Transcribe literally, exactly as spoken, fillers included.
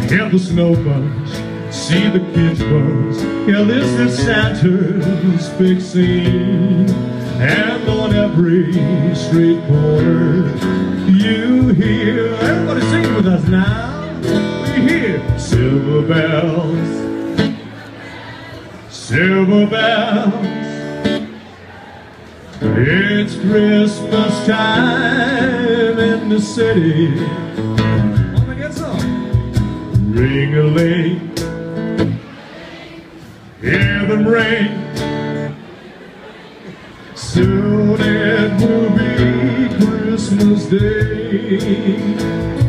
Hear the snow bunch, see the kids buzz. Yeah, this is Santa's big scene. And on every street corner you hear, everybody sing with us now. We hear silver bells, silver bells. It's Christmas time in the city. Wanna get some? Ring-a-ling, hear them ring. Soon it will be Christmas Day.